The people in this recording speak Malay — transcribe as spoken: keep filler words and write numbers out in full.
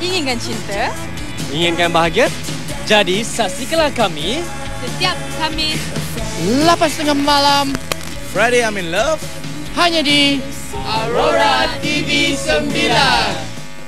Inginkan cinta? Inginkan bahagia? Jadi saksikanlah kami Setiap Khamis lapan setengah malam Friday I'm in Love hanya di Aurora T V sembilan.